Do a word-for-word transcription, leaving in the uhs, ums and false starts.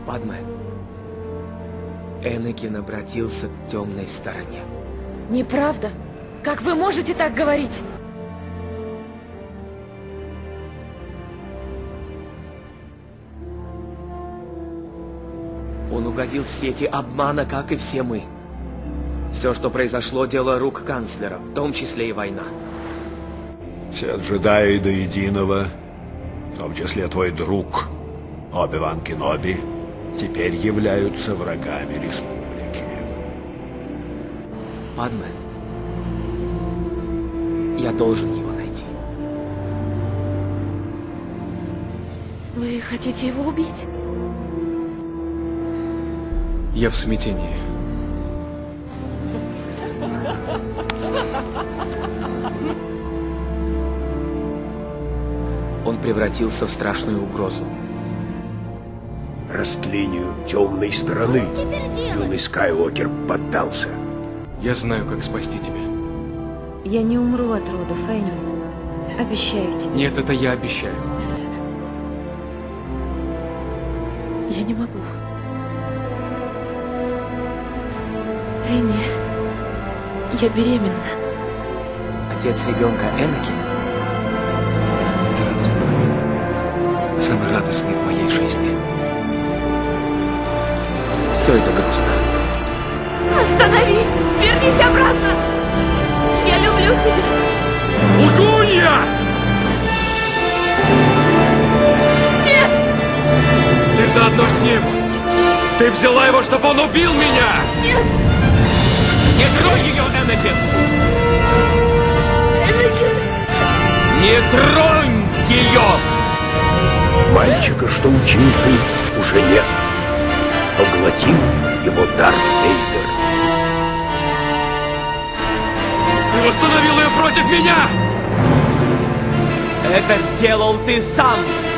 Падме, Энакин обратился к темной стороне. Неправда. Как вы можете так говорить? Он угодил в сети обмана, как и все мы. Все, что произошло, дело рук канцлера, в том числе и война. Все джедаи до единого, в том числе твой друг Оби-Ван Кеноби, теперь являются врагами республики. Падме, я должен его найти. Вы хотите его убить? Я в смятении. Он превратился в страшную угрозу. Растлению темной стороны юный Скайуокер поддался. Я знаю, как спасти тебя. Я не умру от рода, Фэнни. Обещаю тебе. Нет, это я обещаю. Я не могу. Фэнни, я беременна. Отец ребенка Энакин? Это радостный момент. Самый радостный в моей жизни. Все это грустно. Остановись! Вернись обратно! Я люблю тебя! Лгунья! Нет! Ты заодно с ним! Ты взяла его, чтобы он убил меня! Нет! Не трогай ее, Энакин! Энакин! Не тронь ее! Мальчика, что учил ты, уже нет. Поглотил его Дарт Вейдер. Ты восстановил ее против меня! Это сделал ты сам!